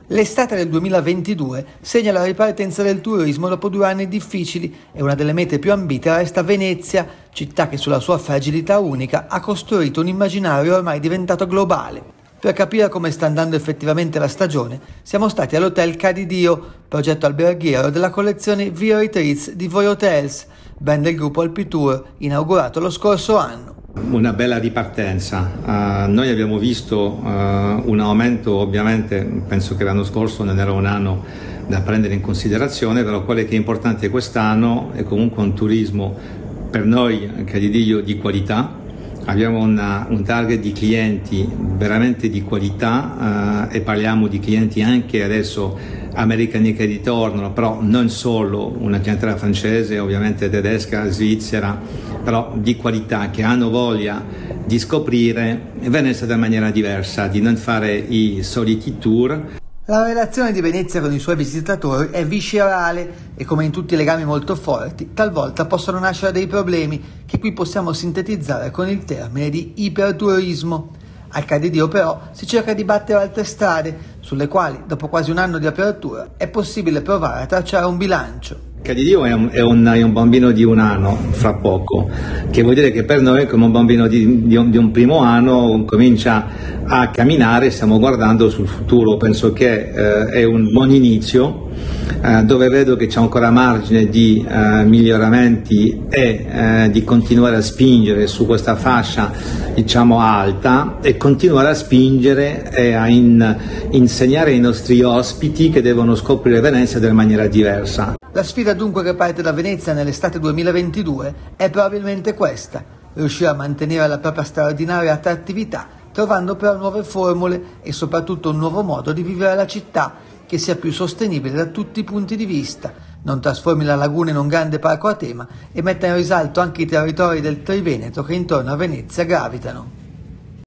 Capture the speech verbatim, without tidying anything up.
L'estate del duemilaventidue segna la ripartenza del turismo dopo due anni difficili e una delle mete più ambite resta Venezia, città che sulla sua fragilità unica ha costruito un immaginario ormai diventato globale. Per capire come sta andando effettivamente la stagione, siamo stati all'Hotel Ca' di Dio, progetto alberghiero della collezione Via Retreats di Voi Hotels, ben del gruppo Alpitour, inaugurato lo scorso anno. Una bella ripartenza. Uh, noi abbiamo visto uh, un aumento, ovviamente penso che l'anno scorso non era un anno da prendere in considerazione, però quello che è importante quest'anno è comunque un turismo per noi, Ca' di Dio, di qualità. Abbiamo una, un target di clienti veramente di qualità uh, e parliamo di clienti anche adesso americani che ritornano, però non solo, una clientela francese, ovviamente tedesca, svizzera, però di qualità, che hanno voglia di scoprire Venezia in maniera diversa, di non fare i soliti tour. La relazione di Venezia con i suoi visitatori è viscerale e, come in tutti i legami molto forti, talvolta possono nascere dei problemi che qui possiamo sintetizzare con il termine di iperturismo. Al Ca' di Dio però si cerca di battere altre strade, sulle quali, dopo quasi un anno di apertura, è possibile provare a tracciare un bilancio. Ca' di Dio è un, è, un, è un bambino di un anno, fra poco, che vuol dire che per noi, come un bambino di, di, un, di un primo anno, comincia a camminare, stiamo guardando sul futuro. Penso che eh, è un buon inizio, eh, dove vedo che c'è ancora margine di eh, miglioramenti e eh, di continuare a spingere su questa fascia, diciamo, alta, e continuare a spingere e a in, insegnare ai nostri ospiti che devono scoprire Venezia in maniera diversa. La sfida dunque che parte da Venezia nell'estate duemilaventidue è probabilmente questa: riuscire a mantenere la propria straordinaria attrattività, trovando però nuove formule e soprattutto un nuovo modo di vivere la città che sia più sostenibile da tutti i punti di vista, non trasformi la laguna in un grande parco a tema e metta in risalto anche i territori del Triveneto che intorno a Venezia gravitano.